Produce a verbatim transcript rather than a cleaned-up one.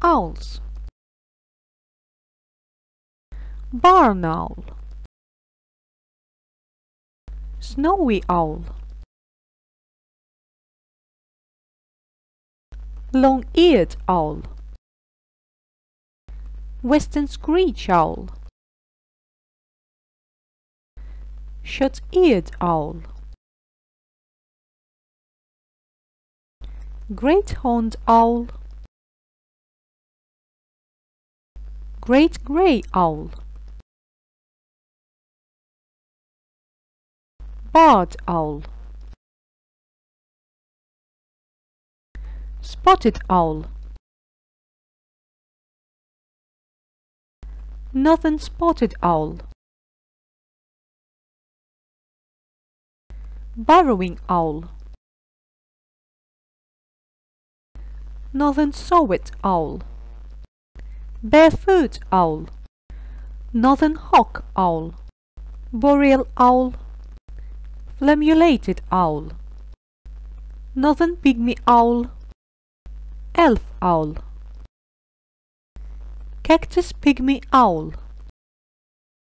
owls. Barn owl, snowy owl, long-eared owl, western screech owl, short-eared owl, great horned owl, great grey owl, barred owl, spotted owl, northern spotted owl, burrowing owl, northern saw-whet owl, barefoot owl, northern hawk owl, boreal owl, flammulated owl, northern pygmy owl, elf owl, cactus pygmy owl.